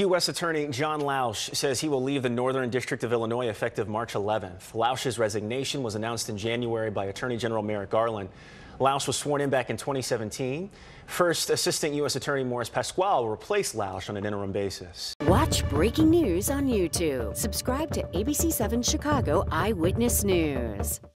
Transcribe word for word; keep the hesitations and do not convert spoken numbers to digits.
U S Attorney John Lausch says he will leave the Northern District of Illinois effective March eleventh. Lausch's resignation was announced in January by Attorney General Merrick Garland. Lausch was sworn in back in twenty seventeen. First Assistant U S Attorney Morris Pasquale will replace Lausch on an interim basis. Watch breaking news on YouTube. Subscribe to A B C seven Chicago Eyewitness News.